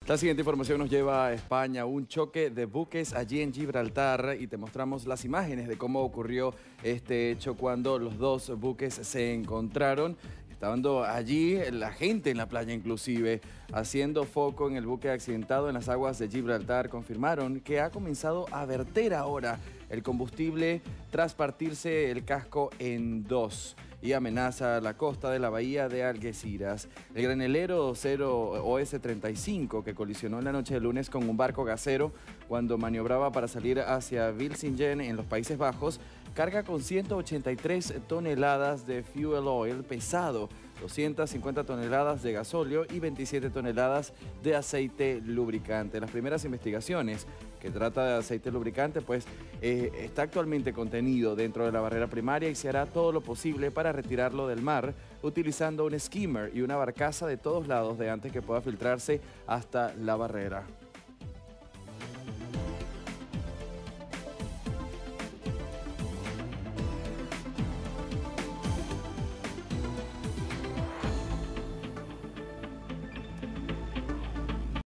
La siguiente información nos lleva a España, un choque de buques allí en Gibraltar, y te mostramos las imágenes de cómo ocurrió este hecho cuando los dos buques se encontraron. Estando allí la gente en la playa inclusive, haciendo foco en el buque accidentado en las aguas de Gibraltar, confirmaron que ha comenzado a verter ahora el combustible tras partirse el casco en dos y amenaza la costa de la bahía de Algeciras. El granelero OS-35, que colisionó en la noche de lunes con un barco gasero cuando maniobraba para salir hacia Vlissingen en los Países Bajos, carga con 183 toneladas de fuel oil pesado, 250 toneladas de gasóleo y 27 toneladas de aceite lubricante. Las primeras investigaciones que trata de aceite lubricante, pues está actualmente contenido dentro de la barrera primaria y se hará todo lo posible para retirarlo del mar utilizando un skimmer y una barcaza de todos lados de antes que pueda filtrarse hasta la barrera.